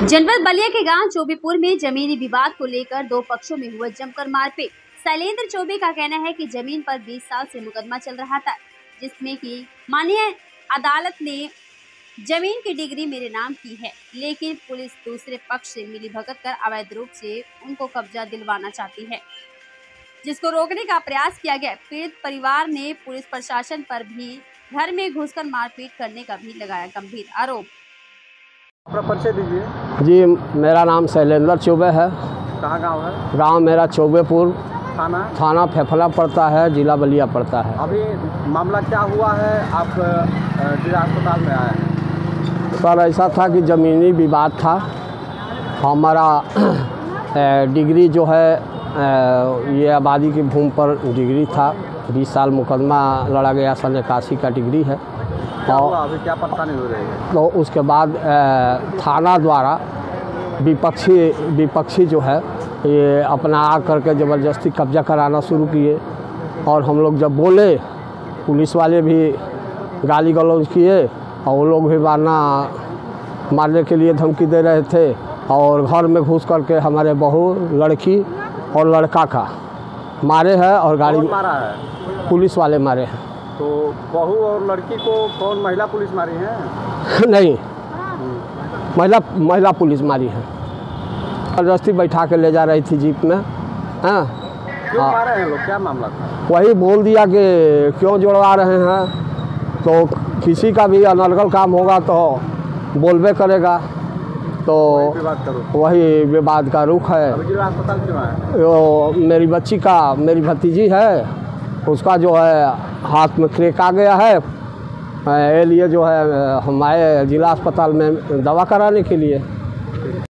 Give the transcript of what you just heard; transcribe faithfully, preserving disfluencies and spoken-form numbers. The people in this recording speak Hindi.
जनपद बलिया के गांव चौबेपुर में जमीनी विवाद को लेकर दो पक्षों में हुआ जमकर मारपीट। शैलेंद्र चौबे का कहना है कि जमीन पर बीस साल से मुकदमा चल रहा था, जिसमें कि माननीय अदालत ने जमीन की डिग्री मेरे नाम की है, लेकिन पुलिस दूसरे पक्ष से मिलीभगत कर अवैध रूप से उनको कब्जा दिलवाना चाहती है, जिसको रोकने का प्रयास किया गया। पीड़ित परिवार ने पुलिस प्रशासन पर भी घर में घुसकर मारपीट करने का भी लगाया गंभीर आरोप। अपना परिचय दीजिए। जी, मेरा नाम शैलेंद्र चौबे है। कहाँ गांव है? गांव मेरा चौबेपुर, थाना थाना फेफला पड़ता है, जिला बलिया पड़ता है। अभी मामला क्या हुआ है? आप जिला अस्पताल में आए हैं। सर, ऐसा था कि ज़मीनी विवाद था। हमारा डिग्री जो है ये आबादी की भूमि पर डिग्री था। बीस साल मुकदमा लड़ा गया, सन इक्यासी का डिग्री है। क्या हुआ? अभी क्या परेशानी हो रही है? तो उसके बाद थाना द्वारा विपक्षी विपक्षी जो है ये अपना आ करके ज़बरदस्ती कब्जा कराना शुरू किए, और हम लोग जब बोले पुलिस वाले भी गाली गलौज किए, और वो लोग भी मारना मारने के लिए धमकी दे रहे थे, और घर में घुस करके हमारे बहू, लड़की और लड़का का मारे हैं। और गाड़ी मारा है? पुलिस वाले मारे हैं। तो बहू और लड़की को कौन महिला पुलिस मारी है? नहीं, महिला महिला पुलिस मारी है। जबरदस्ती बैठा के ले जा रही थी जीप में। हाँ, क्यों मारे हैं लोग? क्या मामला था? वही बोल दिया कि क्यों जुड़वा रहे हैं, तो किसी का भी अनर्गल काम होगा तो बोलबे करेगा, तो विवाद करो। वही विवाद का रुख है। अभी जिला अस्पताल क्यों आए? वो मेरी बच्ची का, मेरी भतीजी है, उसका जो है हाथ में क्रैक आ गया है। ये लिए जो है हम आए जिला अस्पताल में दवा कराने के लिए।